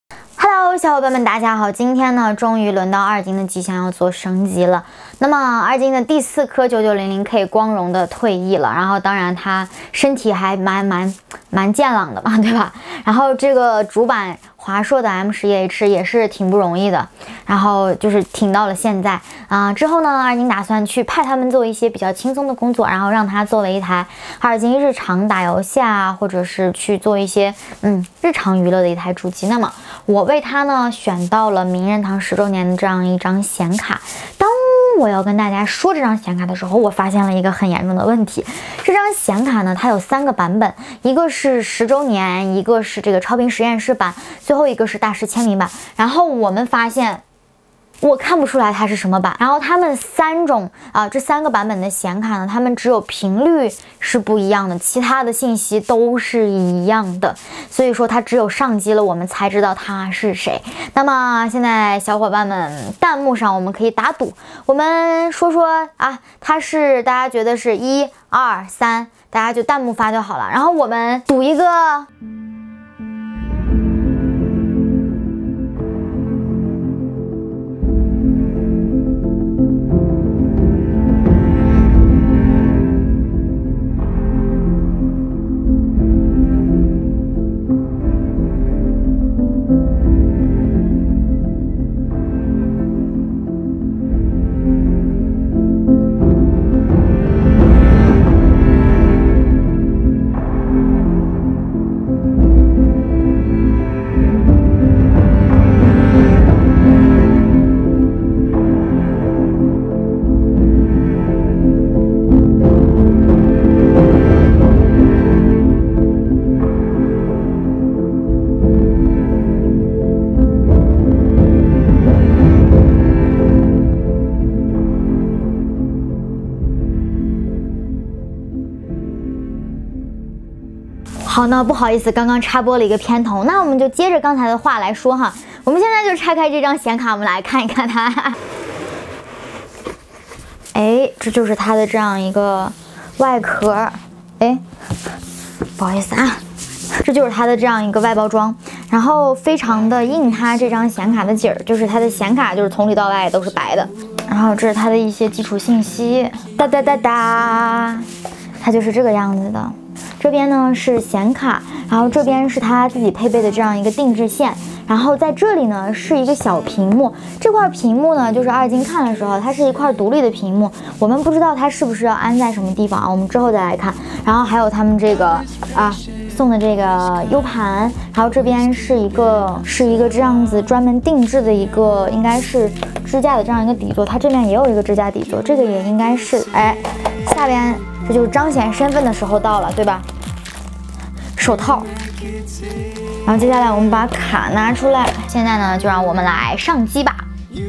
Hello， 小伙伴们，大家好！今天呢，终于轮到二金的机箱要做升级了。那么二金的第4颗9900K 光荣的退役了，然后当然他身体还蛮健朗的嘛，对吧？然后这个主板华硕的 M11H 也是挺不容易的，然后就是挺到了现在之后呢，二金打算去派他们做一些比较轻松的工作，然后让它作为一台二金日常打游戏啊，或者是去做一些日常娱乐的一台主机。那么我为它呢选到了名人堂10周年的这样一张显卡。当我要跟大家说这张显卡的时候，我发现了一个很严重的问题。这张显卡呢，它有3个版本，一个是10周年，一个是这个超频实验室版，最后一个是大师签名版。然后我们发现，我看不出来它是什么版。然后它们这3个版本的显卡呢，它们只有频率是不一样的，其他的信息都是一样的。所以说它只有上机了，我们才知道它是谁。那么现在小伙伴们弹幕上我们可以打赌，我们说它是大家觉得是1、2、3，大家就弹幕发就好了。然后我们赌一个。好呢，不好意思，刚刚插播了一个片头，那我们就接着刚才的话来说哈。我们现在就拆开这张显卡，我们来看一看它。这就是它的这样一个外壳。不好意思啊，这就是它的这样一个外包装，然后非常的硬，它这张显卡的底儿，就是它的显卡就是从里到外都是白的。然后这是它的一些基础信息，它就是这个样子的。这边呢是显卡，然后这边是它自己配备的这样一个定制线，然后在这里呢是一个小屏幕。这块屏幕呢，就是二金看的时候，它是一块独立的屏幕，我们不知道它是不是要安在什么地方啊，我们之后再来看。然后还有他们这个送的这个 U 盘，然后这边是一个这样子专门定制的一个，应该是支架的这样一个底座，它这边也有一个支架底座，这个也应该是下边。这就是彰显身份的时候到了，对吧？手套，然后接下来我们把卡拿出来，现在呢就让我们来上机吧。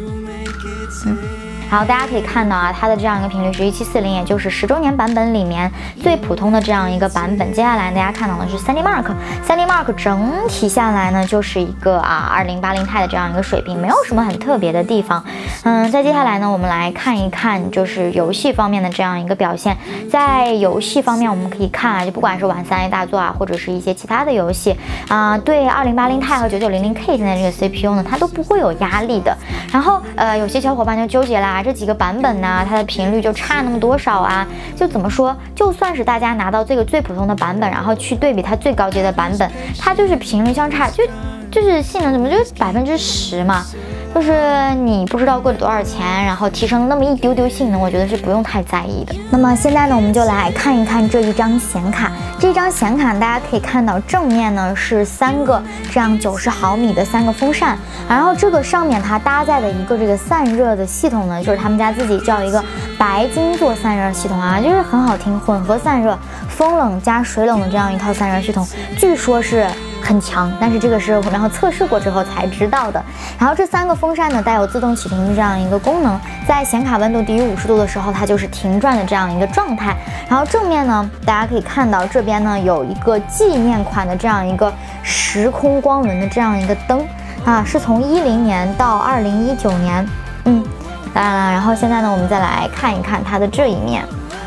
好，大家可以看到啊，它的这样一个频率是1740，也就是10周年版本里面最普通的这样一个版本。接下来大家看到的是3D Mark，3D Mark 整体下来呢就是一个2080 Ti 的这样一个水平，没有什么很特别的地方。再接下来呢，我们来看一看就是游戏方面的这样一个表现。在游戏方面，我们可以看就不管是玩3A 大作或者是一些其他的游戏对2080 Ti 和9900K 现在这个 CPU 呢，它都不会有压力的。然后有些小伙伴就纠结啦。这几个版本呢，它的频率就差那么多少啊？就怎么说，就算是大家拿到这个最普通的版本，然后去对比它最高阶的版本，它就是频率相差，就是性能怎么就10%嘛？就是你不知道贵了多少钱，然后提升了那么一丢丢性能，我觉得是不用太在意的。那么现在呢，我们就来看一看这一张显卡。这张显卡大家可以看到，正面呢是3个这样90毫米的3个风扇，然后这个上面它搭载的一个这个散热的系统呢，就是他们家自己叫一个白金座散热系统啊，就是很好听，混合散热，风冷加水冷的这样一套散热系统，据说是很强，但是这个是我们测试过之后才知道的。然后这3个风扇呢带有自动启停的这样一个功能，在显卡温度低于50度的时候，它就是停转的这样一个状态。然后正面呢，大家可以看到这边呢有一个纪念款的这样一个时空光轮的这样一个灯啊，是从10年到2019年，当然了，然后现在呢，我们再来看一看它的这一面。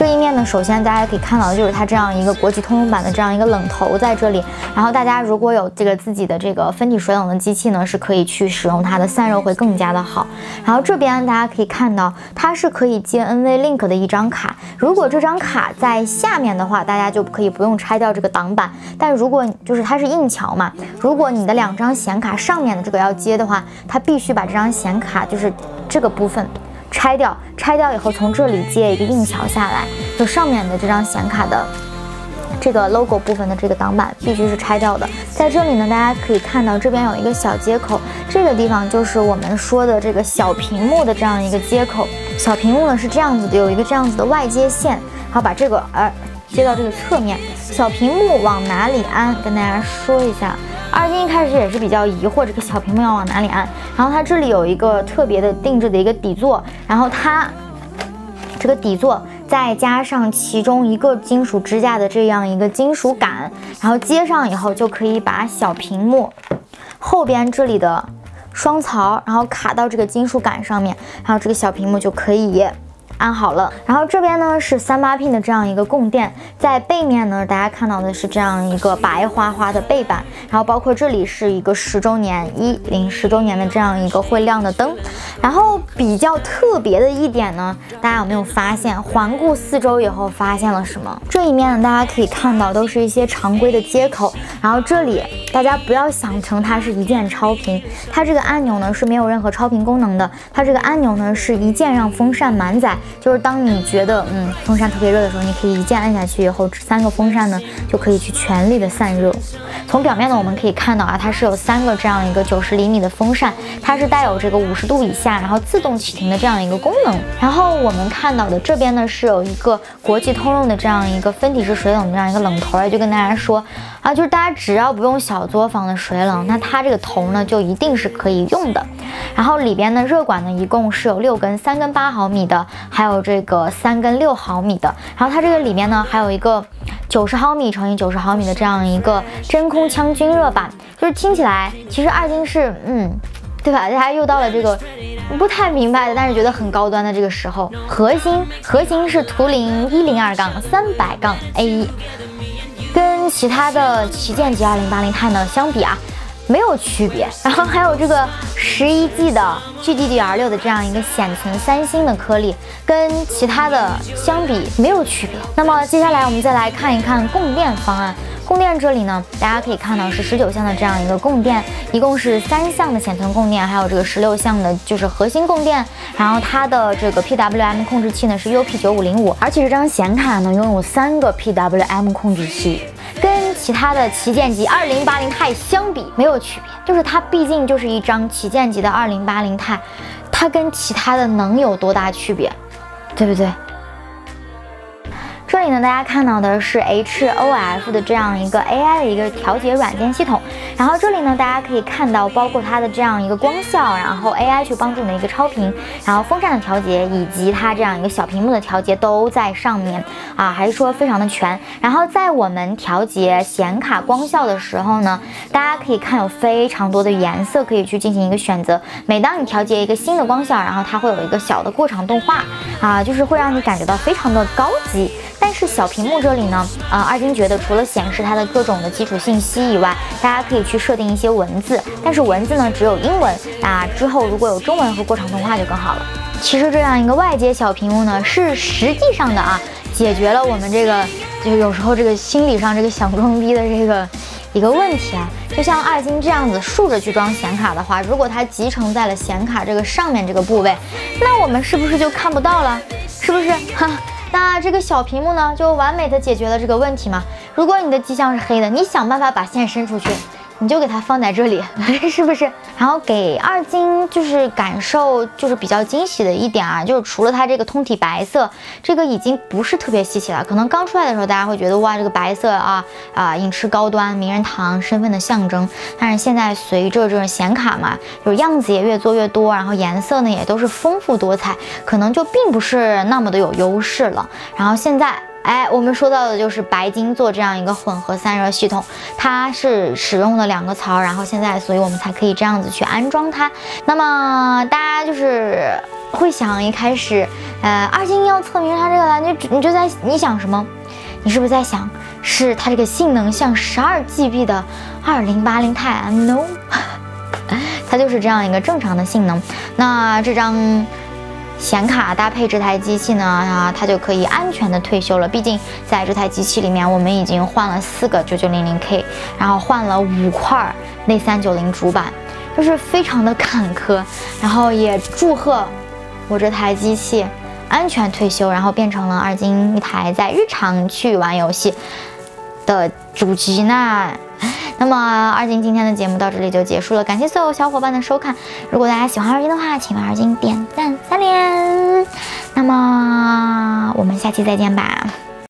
这一面呢，首先大家可以看到的就是它这样一个国际通用版的这样一个冷头在这里。然后大家如果有这个自己的这个分体水冷的机器呢，是可以去使用它的，散热会更加的好。然后这边大家可以看到，它是可以接 NVLink 的一张卡。如果这张卡在下面的话，大家就可以不用拆掉这个挡板。但如果就是它是硬桥嘛，如果你的2张显卡上面的这个要接的话，它必须把这张显卡就是这个部分拆掉以后，从这里接一个硬桥下来，就上面的这张显卡的这个 logo 部分的这个挡板必须是拆掉的。在这里呢，大家可以看到这边有一个小接口，这个地方就是我们说的这个小屏幕的这样一个接口。小屏幕呢是这样子的，有一个这样子的外接线，然后把这个接到这个侧面。小屏幕往哪里安？跟大家说一下。二金一开始也是比较疑惑这个小屏幕要往哪里安，然后它这里有一个特别的定制的一个底座，然后它这个底座再加上其中一个金属支架的这样一个金属杆，然后接上以后就可以把小屏幕后边这里的双槽，然后卡到这个金属杆上面，然后这个小屏幕就可以安好了。然后这边呢是38 pin 的这样一个供电，在背面呢大家看到的是这样一个白花花的背板，然后包括这里是一个10周年10周年的这样一个会亮的灯。然后比较特别的一点呢，大家有没有发现环顾4周以后发现了什么？这一面呢大家可以看到都是一些常规的接口，然后这里大家不要想成它是一键超频，它这个按钮呢是没有任何超频功能的，它这个按钮呢是一键让风扇满载，就是当你觉得风扇特别热的时候，你可以一键按下去以后，3个风扇呢就可以去全力的散热。从表面呢我们可以看到啊，它是有3个这样一个90厘米的风扇，它是带有这个50度以下然后自动启停的这样一个功能。然后我们看到的这边呢是有一个国际通用的这样一个分体式水冷的这样一个冷头，就跟大家说啊，就是大家只要不用小作坊的水冷，那它这个头呢就一定是可以用的。然后里边的热管呢一共是有6根，3根8毫米的，还有这个3根6毫米的。然后它这个里面呢还有一个90毫米乘以90毫米的这样一个真空腔均热板，就是听起来其实二金是对吧？大家又到了这个不太明白的，但是觉得很高端的这个时候。核心是图灵102-300-A1，跟其他的旗舰级2080钛呢相比啊，没有区别。然后还有这个11G 的 GDDR6 的这样一个显存3星的颗粒，跟其他的相比没有区别。那么接下来我们再来看一看供电方案。供电这里呢，大家可以看到是19项的这样一个供电，一共是3项的显存供电，还有这个16项的就是核心供电。然后它的这个 PWM 控制器呢是 UP9505，而且这张显卡呢拥有3个 PWM 控制器，跟其他的旗舰级2080钛相比没有区别，就是它毕竟就是一张旗舰级的2080钛，它跟其他的能有多大区别，对不对？这里呢，大家看到的是 HOF 的这样一个 AI 的一个调节软件系统，然后这里呢，大家可以看到包括它的这样一个光效，然后 AI 去帮助你的一个超频，然后风扇的调节以及它这样一个小屏幕的调节都在上面啊，还是说非常的全。然后在我们调节显卡光效的时候呢，大家可以看有非常多的颜色可以去进行一个选择。每当你调节一个新的光效，然后它会有一个小的过场动画啊，就是会让你感觉到非常的高级。但是小屏幕这里呢，二金觉得除了显示它的各种的基础信息以外，大家可以去设定一些文字，但是文字呢只有英文啊，之后如果有中文和过场动画就更好了。其实这样一个外接小屏幕呢，是实际上的解决了我们这个就有时候这个心理上这个想装逼的这个一个问题啊。就像二金这样子竖着去装显卡的话，如果它集成在了显卡这个上面这个部位，那我们是不是就看不到了？是不是？那这个小屏幕呢，就完美的解决了这个问题嘛。如果你的机箱是黑的，你想办法把线伸出去，你就给它放在这里，是不是？然后给二金就是感受就是比较惊喜的一点啊，就是除了它这个通体白色，这个已经不是特别稀奇了。可能刚出来的时候，大家会觉得哇，这个白色影视高端、名人堂身份的象征。但是现在随着这种显卡嘛，就是样子也越做越多，然后颜色呢也都是丰富多彩，可能就并不是那么的有优势了。然后现在。我们说到的就是白金做这样一个混合散热系统，它是使用了2个槽，然后现在所以我们才可以这样子去安装它。那么大家就是会想一开始，二金要测明它这个了，你想什么？你是不是在想是它这个性能像12GB 的2080 Ti？No， 它就是这样一个正常的性能。那这张显卡搭配这台机器呢，它就可以安全的退休了。毕竟在这台机器里面，我们已经换了4个9900K，然后换了5块内390主板，就是非常的坎坷。然后也祝贺我这台机器安全退休，然后变成了二金一台在日常去玩游戏的主机呢。那么二金今天的节目到这里就结束了，感谢所有小伙伴的收看。如果大家喜欢二金的话，请为二金点赞3连。那么我们下期再见吧。